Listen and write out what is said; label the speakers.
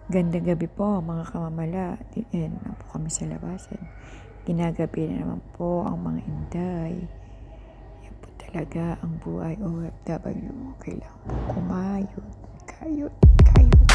Speaker 1: Gandang gabi po mga kamamala. Diyan na po kami sa labasan. Ginagabi na naman po ang mga inday. Yan po talaga ang buhay OFW. Kailangan po kumayod. Kayod.